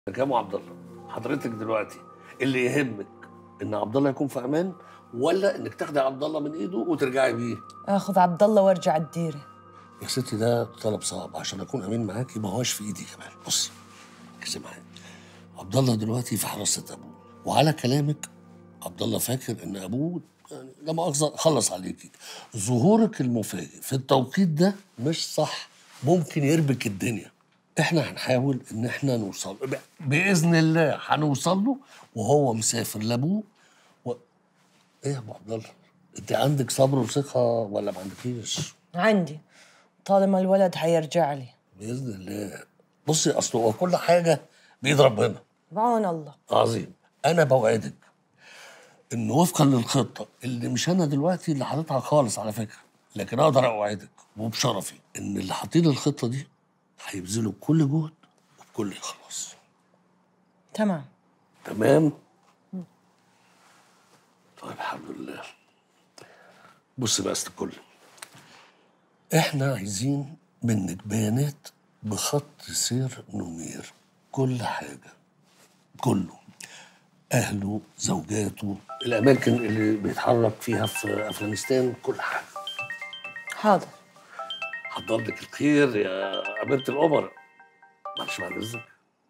كام عبد الله؟ حضرتك دلوقتي اللي يهمك ان عبد الله يكون في امان، ولا انك تاخدي عبد الله من ايده وترجعي بيه؟ اخذ عبد الله وارجع الديره. يا ستي ده طلب صعب، عشان اكون امين معاكي ما هوش في ايدي كمان. بصي ركزي معايا، عبد الله دلوقتي في حراسه ابوه، وعلى كلامك عبد الله فاكر ان ابوه يعني لا مؤاخذه خلص عليكي. ظهورك المفاجئ في التوقيت ده مش صح، ممكن يربك الدنيا. احنا هنحاول ان احنا نوصل باذن الله، هنوصل له وهو مسافر لابوه ايه يا ابو عبد الله؟ انت عندك صبر وثقه ولا ما عندكيش؟ عندي، طالما الولد هيرجع لي باذن الله. بصي اصل هو كل حاجه بايد ربنا. بعون الله. عظيم. انا بوعدك ان وفقا للخطه اللي مش انا دلوقتي اللي حاططها خالص على فكره، لكن اقدر اوعدك وبشرفي ان اللي حاطين الخطه دي هيبذلوا كل جهد وبكل اخلاص. تمام. تمام. طيب الحمد لله. بص بقى الكل، احنا عايزين منك بيانات بخط سير نمير، كل حاجه، كله، اهله، زوجاته، الاماكن اللي بيتحرك فيها في افغانستان، كل حاجه. حاضر. حضر لك الخير يا اميره الامراء. معلش بعد اذنك.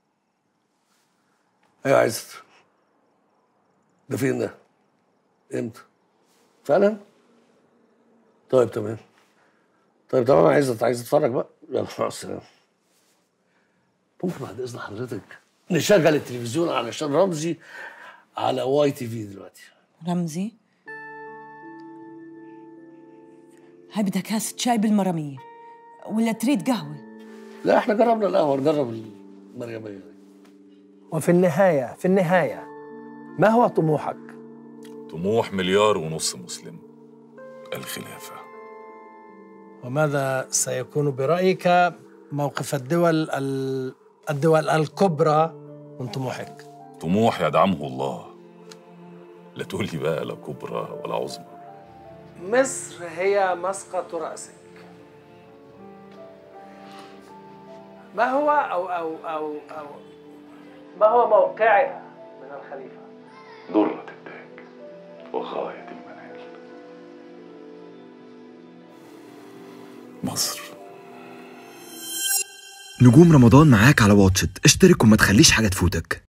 ايوه عايزت. ده فين ده؟ امتى؟ فعلا؟ طيب تمام. طيب تمام عايز اتفرج بقى. يلا مع السلامه. ممكن بعد اذن حضرتك نشغل التلفزيون علشان رمزي على واي تي في دلوقتي. رمزي؟ هاي بدها كاسة شاي بالمرامية ولا تريد قهوة؟ لا احنا جربنا القهوه، نجرب المريميه دي. وفي النهاية ما هو طموحك؟ طموح 1.5 مليار مسلم، الخلافة. وماذا سيكون برأيك موقف الدول الكبرى من طموحك؟ طموح يدعمه الله، لا تقول لي بقى لا كبرى ولا عظمى. مصر هي مسقط رأسك. ما هو أو ما هو موقعها من الخليفة؟ درة التاج وغاية المنال، مصر. نجوم رمضان معاك على واتشت، اشترك وما تخليش حاجة تفوتك.